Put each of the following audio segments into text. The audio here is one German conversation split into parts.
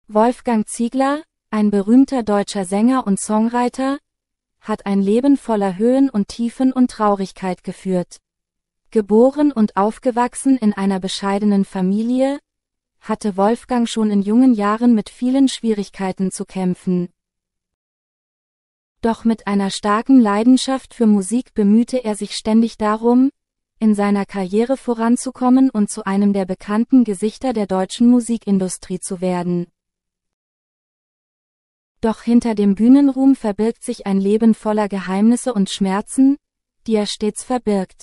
Wolfgang Ziegler, ein berühmter deutscher Sänger und Songwriter, hat ein Leben voller Höhen und Tiefen und Traurigkeit geführt. Geboren und aufgewachsen in einer bescheidenen Familie, hatte Wolfgang schon in jungen Jahren mit vielen Schwierigkeiten zu kämpfen. Doch mit einer starken Leidenschaft für Musik bemühte er sich ständig darum, in seiner Karriere voranzukommen und zu einem der bekannten Gesichter der deutschen Musikindustrie zu werden. Doch hinter dem Bühnenruhm verbirgt sich ein Leben voller Geheimnisse und Schmerzen, die er stets verbirgt.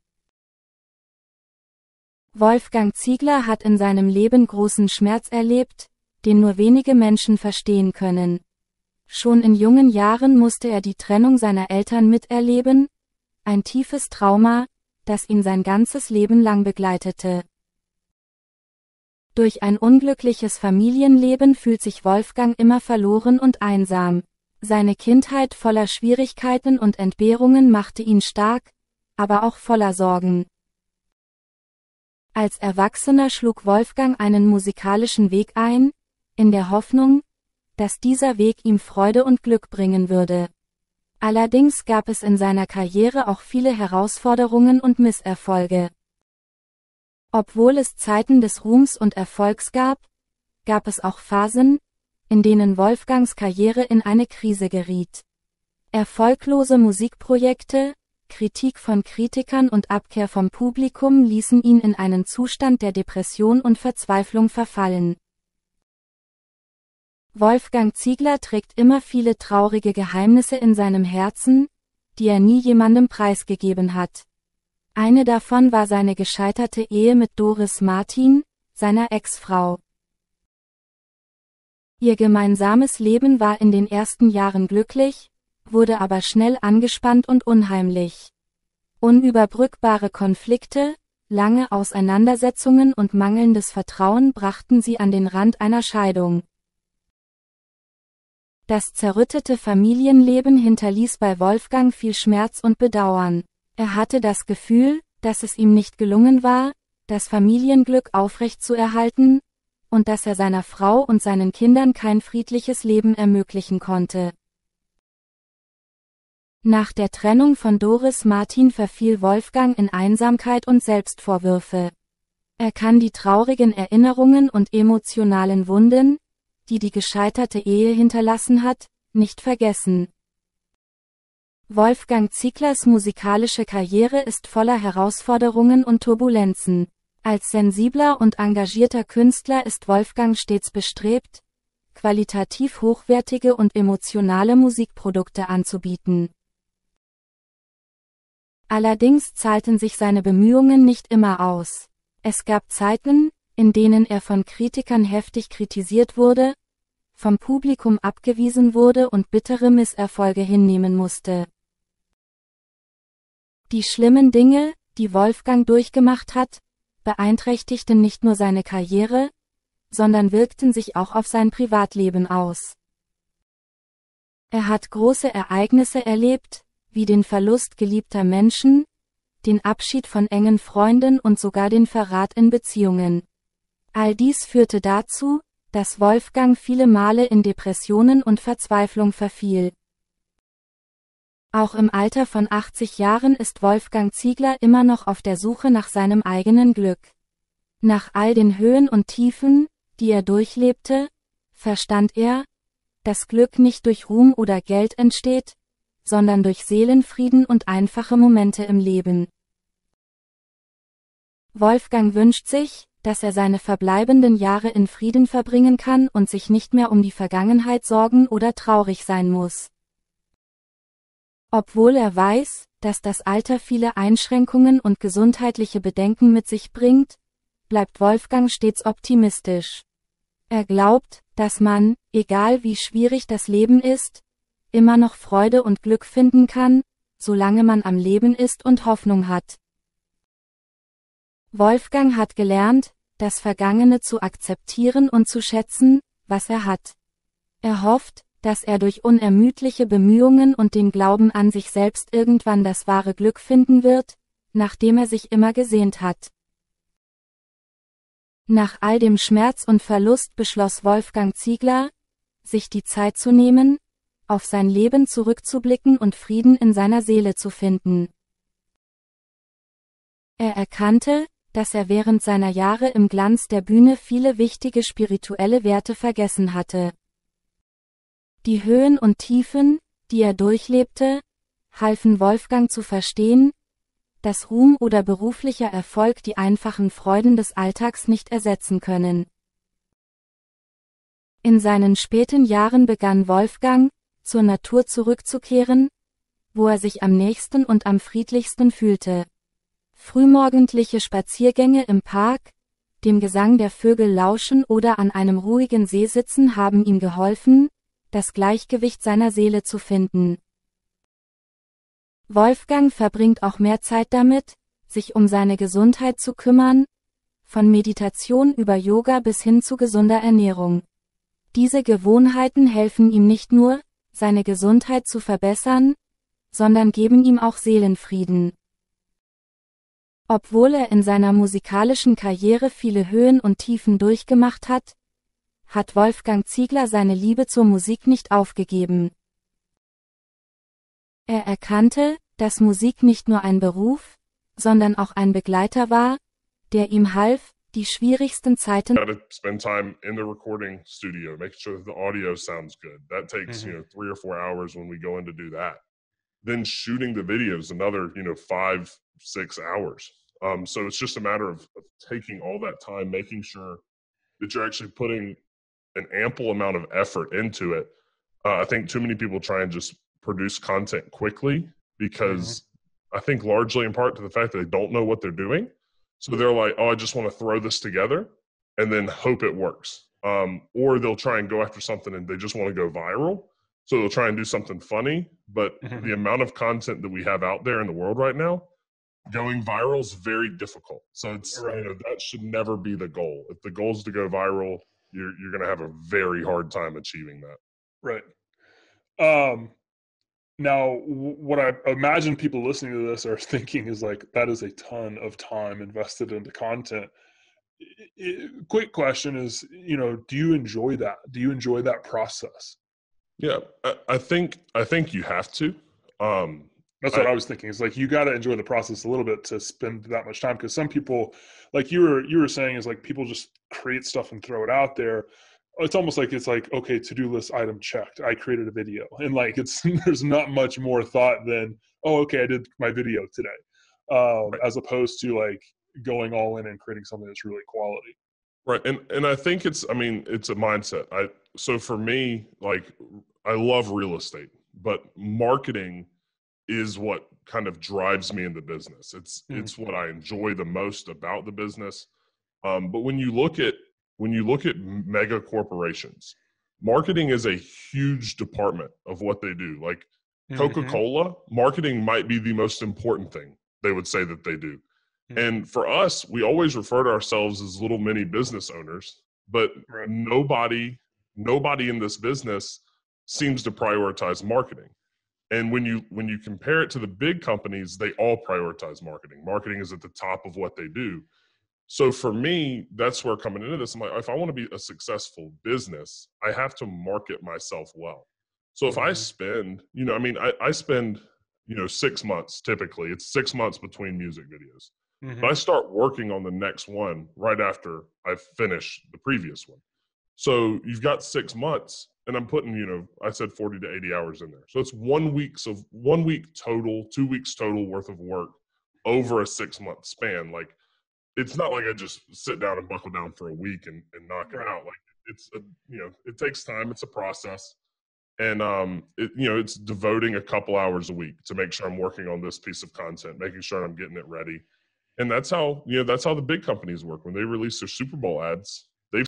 Wolfgang Ziegler hat in seinem Leben großen Schmerz erlebt, den nur wenige Menschen verstehen können. Schon in jungen Jahren musste er die Trennung seiner Eltern miterleben, ein tiefes Trauma, das ihn sein ganzes Leben lang begleitete. Durch ein unglückliches Familienleben fühlt sich Wolfgang immer verloren und einsam. Seine Kindheit voller Schwierigkeiten und Entbehrungen machte ihn stark, aber auch voller Sorgen. Als Erwachsener schlug Wolfgang einen musikalischen Weg ein, in der Hoffnung, dass dieser Weg ihm Freude und Glück bringen würde. Allerdings gab es in seiner Karriere auch viele Herausforderungen und Misserfolge. Obwohl es Zeiten des Ruhms und Erfolgs gab, gab es auch Phasen, in denen Wolfgangs Karriere in eine Krise geriet. Erfolglose Musikprojekte, Kritik von Kritikern und Abkehr vom Publikum ließen ihn in einen Zustand der Depression und Verzweiflung verfallen. Wolfgang Ziegler trägt immer viele traurige Geheimnisse in seinem Herzen, die er nie jemandem preisgegeben hat. Eine davon war seine gescheiterte Ehe mit Doris Martin, seiner Ex-Frau. Ihr gemeinsames Leben war in den ersten Jahren glücklich, wurde aber schnell angespannt und unheimlich. Unüberbrückbare Konflikte, lange Auseinandersetzungen und mangelndes Vertrauen brachten sie an den Rand einer Scheidung. Das zerrüttete Familienleben hinterließ bei Wolfgang viel Schmerz und Bedauern. Er hatte das Gefühl, dass es ihm nicht gelungen war, das Familienglück aufrechtzuerhalten, und dass er seiner Frau und seinen Kindern kein friedliches Leben ermöglichen konnte. Nach der Trennung von Doris Martin verfiel Wolfgang in Einsamkeit und Selbstvorwürfe. Er kann die traurigen Erinnerungen und emotionalen Wunden, die die gescheiterte Ehe hinterlassen hat, nicht vergessen. Wolfgang Zieglers musikalische Karriere ist voller Herausforderungen und Turbulenzen. Als sensibler und engagierter Künstler ist Wolfgang stets bestrebt, qualitativ hochwertige und emotionale Musikprodukte anzubieten. Allerdings zahlten sich seine Bemühungen nicht immer aus. Es gab Zeiten, in denen er von Kritikern heftig kritisiert wurde, vom Publikum abgewiesen wurde und bittere Misserfolge hinnehmen musste. Die schlimmen Dinge, die Wolfgang durchgemacht hat, beeinträchtigten nicht nur seine Karriere, sondern wirkten sich auch auf sein Privatleben aus. Er hat große Ereignisse erlebt, wie den Verlust geliebter Menschen, den Abschied von engen Freunden und sogar den Verrat in Beziehungen. All dies führte dazu, dass Wolfgang viele Male in Depressionen und Verzweiflung verfiel. Auch im Alter von 80 Jahren ist Wolfgang Ziegler immer noch auf der Suche nach seinem eigenen Glück. Nach all den Höhen und Tiefen, die er durchlebte, verstand er, dass Glück nicht durch Ruhm oder Geld entsteht, sondern durch Seelenfrieden und einfache Momente im Leben. Wolfgang wünscht sich, dass er seine verbleibenden Jahre in Frieden verbringen kann und sich nicht mehr um die Vergangenheit sorgen oder traurig sein muss. Obwohl er weiß, dass das Alter viele Einschränkungen und gesundheitliche Bedenken mit sich bringt, bleibt Wolfgang stets optimistisch. Er glaubt, dass man, egal wie schwierig das Leben ist, immer noch Freude und Glück finden kann, solange man am Leben ist und Hoffnung hat. Wolfgang hat gelernt, das Vergangene zu akzeptieren und zu schätzen, was er hat. Er hofft, dass er durch unermüdliche Bemühungen und den Glauben an sich selbst irgendwann das wahre Glück finden wird, nach dem er sich immer gesehnt hat. Nach all dem Schmerz und Verlust beschloss Wolfgang Ziegler, sich die Zeit zu nehmen, auf sein Leben zurückzublicken und Frieden in seiner Seele zu finden. Er erkannte, dass er während seiner Jahre im Glanz der Bühne viele wichtige spirituelle Werte vergessen hatte. Die Höhen und Tiefen, die er durchlebte, halfen Wolfgang zu verstehen, dass Ruhm oder beruflicher Erfolg die einfachen Freuden des Alltags nicht ersetzen können. In seinen späten Jahren begann Wolfgang, zur Natur zurückzukehren, wo er sich am nächsten und am friedlichsten fühlte. Frühmorgendliche Spaziergänge im Park, dem Gesang der Vögel lauschen oder an einem ruhigen See sitzen haben ihm geholfen, das Gleichgewicht seiner Seele zu finden. Wolfgang verbringt auch mehr Zeit damit, sich um seine Gesundheit zu kümmern, von Meditation über Yoga bis hin zu gesunder Ernährung. Diese Gewohnheiten helfen ihm nicht nur, seine Gesundheit zu verbessern, sondern geben ihm auch Seelenfrieden. Obwohl er in seiner musikalischen Karriere viele Höhen und Tiefen durchgemacht hat, hat Wolfgang Ziegler seine Liebe zur Musik nicht aufgegeben. Er erkannte, dass Musik nicht nur ein Beruf, sondern auch ein Begleiter war, der ihm half, die schwierigsten Zeiten. Got to spend time in the recording studio, making sure that the audio sounds good. That takes 3 or 4 hours when we go in to do that. Then shooting the videos another 5-6 hours. So it's just a matter of taking all that time, making sure that you're actually putting an ample amount of effort into it. I think too many people try and just produce content quickly because I think largely in part to the fact that they don't know what they're doing. So they're like, oh, I just want to throw this together and then hope it works. Or they'll try and go after something and they just want to go viral. So they'll try and do something funny. But the amount of content that we have out there in the world right now, going viral is very difficult. So it's that should never be the goal. If the goal is to go viral, you're going to have a very hard time achieving that. Right. Now, what I imagine people listening to this are thinking is like, that is a ton of time invested into content. Quick question is, do you enjoy that? Do you enjoy that process? Yeah, I think you have to. That's what I was thinking. It's like, you got to enjoy the process a little bit to spend that much time. Because some people, like you were saying, is like people just create stuff and throw it out there. It's almost like okay, to-do list item checked. I created a video, and like there's not much more thought than, oh, okay, I did my video today, as opposed to like going all in and creating something that's really quality. Right, and I think it's a mindset. So for me, like, I love real estate, but marketing is what kind of drives me in the business. It's what I enjoy the most about the business. But when you look at mega corporations, marketing is a huge department of what they do. Like Coca-Cola, marketing might be the most important thing they would say that they do. And for us, we always refer to ourselves as little mini business owners, but nobody in this business seems to prioritize marketing. And when you compare it to the big companies, they all prioritize marketing. Marketing is at the top of what they do. So for me, that's where coming into this, I'm like, if I want to be a successful business, I have to market myself well. So if I spend, I spend, 6 months, typically it's 6 months between music videos. But I start working on the next one right after I finish the previous one. So you've got 6 months, and I'm putting, I said 40 to 80 hours in there. So it's 1 week total, 2 weeks total worth of work over a 6 month span. Like, it's not like I just sit down and buckle down for a week and knock it out. Like, it takes time. It's a process. And, it's devoting a couple hours a week to make sure I'm working on this piece of content, making sure I'm getting it ready. And that's how the big companies work. When they release their Super Bowl ads,